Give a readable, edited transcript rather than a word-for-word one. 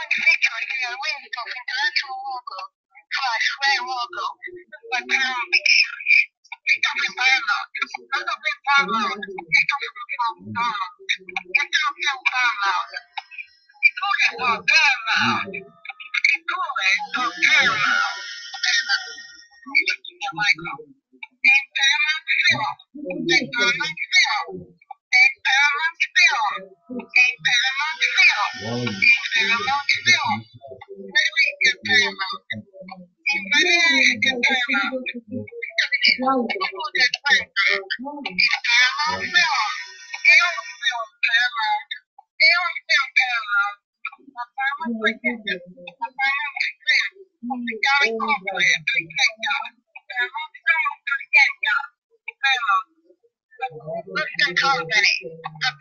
feature here with of intellectual logo / red logo by Paramount Pictures. Esto fue Paramount. Esto fue Paramount. Esto fue Paramount. Esto fue Paramount. Included for Paramount. Included for Paramount. Michael. And Paramount Film. And Paramount Film. And Paramount Film. And Paramount Film. And Paramount Film. Really good Paramount. And very good Paramount. People that went back. And Paramount Film. Film Paramount. Film Paramount. A Paramount Protective. A Paramount Film. The Gary Corporate. Paramount Film Protective. Paramount. Listen company. The